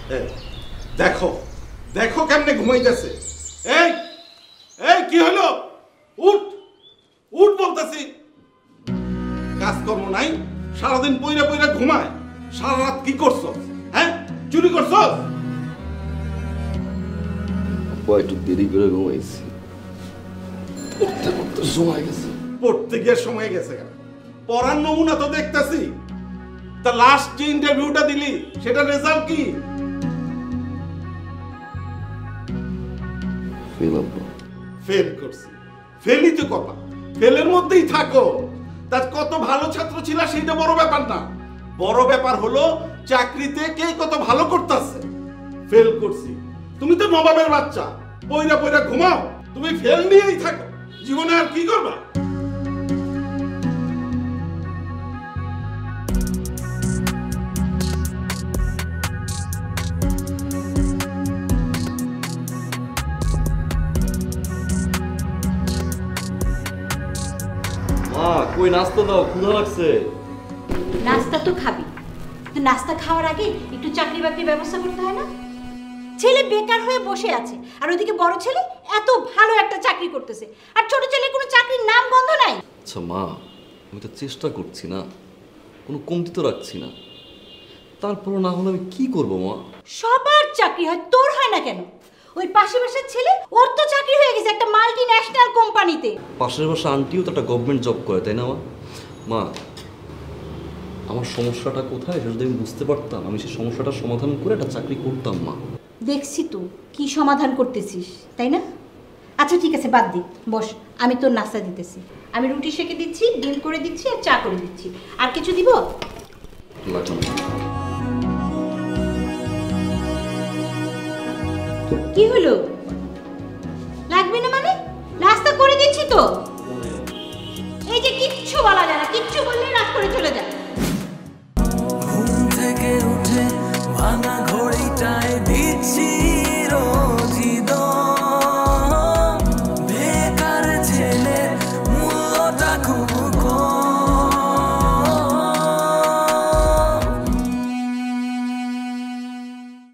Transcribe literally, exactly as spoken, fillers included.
দেখো দেখো কেমনে ঘুমাইতেছে। এই এই কি হলো? উঠ উঠ বলতেছি। কাজকর্ম নাই, সারাদিন পইরা পইরা ঘুমায়। সারা রাত কি করছো? হ্যাঁ, চুরি করছো? একটু দেরি করে ঘুমাইছি, পড়তে পড়তে সময় গেছে। পড়তে গিয়ে সময় গেছে কেন? পড়ার নমুনা তো দেখতেছি। তা লাস্ট যে ইন্টারভিউটা দিলি সেটা রেজাল্ট কি? ফেল আব্বা। ফেল করছি। ফেলই তো করবা, ফেলের মধ্যেই থাকো। তার কত ভালো ছাত্র ছিল সেইটা বড় ব্যাপার না। বড় ব্যাপার হলো চাকরিতে কে কত ভালো করতেছে। ফেল করছি, তুমি তো নবাবের বাচ্চা, পয়রা পয়রা ঘুমাও। তুমি ফেল নিয়েই থাকো, জীবনে আর কি করবা? মা কই নাস্তা দাও, ক্ষুধা লাগছে। নাস্তা তো খাবি, তো নাস্তা খাওয়ার আগে একটু চাকরি বাকরির ব্যবস্থা করতে হয় না? ছেলে বেকার হয়ে বসে আছে, আর ওইদিকে বড় ছেলে এত ভালো একটা চাকরি করতেছে, আর ছোট ছেলে কোনো চাকরির নাম গন্ধ নাই। আচ্ছা মা, আমি তো চেষ্টা করছি না, কোনো কমতি তো রাখছি না, তারপরও না হলে আমি কি করবো মা? সবার চাকরি হয়, তোর হয় না কেন? ওই পাশে পাশের ছেলে, ওর তো চাকরি হয়ে গেছে একটা মাল্টি ন্যাশনাল কোম্পানিতে। পাশের বাসা আন্টিও তো একটা গভর্নমেন্ট জব করে, তাই না মা? মা আমার সমস্যাটা কোথায় সেটা যদি আমি বুঝতে পারতাম, আমি সেই সমস্যাটার সমাধান করে একটা চাকরি করতাম মা। দেখছি তো কি সমাধান করতেছিস, তাই না? আচ্ছা ঠিক আছে, বাদ দি, বস, আমি তোর নাস্তা দিতেছি। আমি রুটি সেকে দিচ্ছি, ডিম করে দিচ্ছি, আর চা করে দিচ্ছি। আর কিছু দিব? লাগবে না। কি হলো?